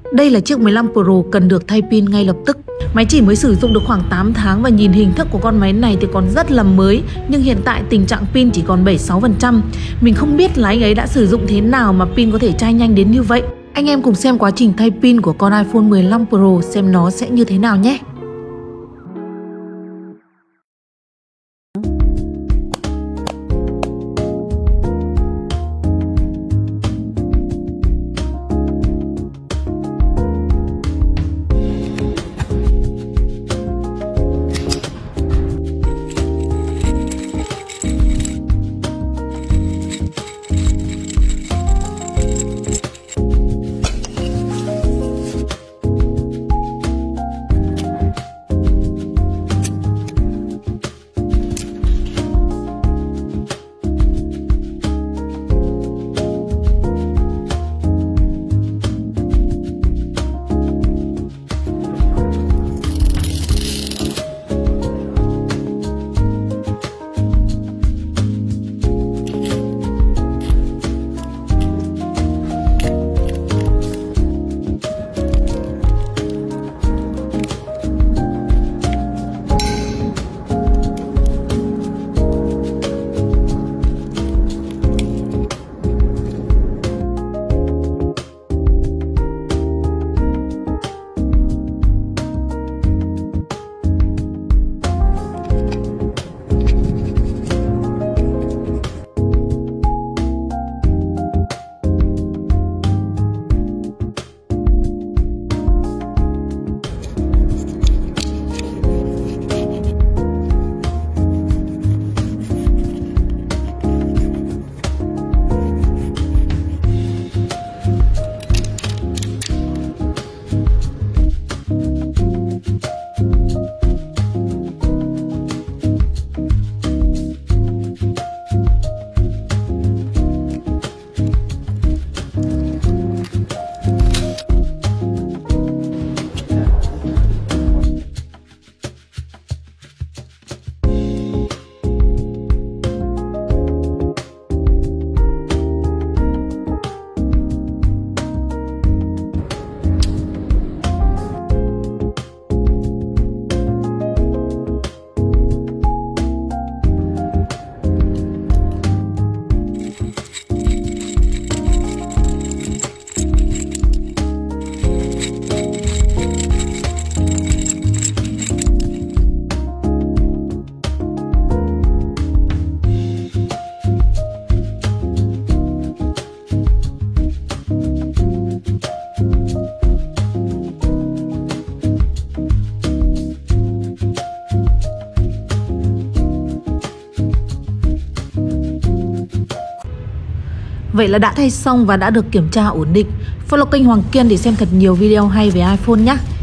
Đây là chiếc 15 Pro cần được thay pin ngay lập tức. Máy chỉ mới sử dụng được khoảng 8 tháng và nhìn hình thức của con máy này thì còn rất là mới, nhưng hiện tại tình trạng pin chỉ còn 76%. Mình không biết là anh ấy đã sử dụng thế nào mà pin có thể chai nhanh đến như vậy. Anh em cùng xem quá trình thay pin của con iPhone 15 Pro xem nó sẽ như thế nào nhé. Vậy là đã thay xong và đã được kiểm tra ổn định. Follow kênh Hoàng Kiên để xem thật nhiều video hay về iPhone nhé.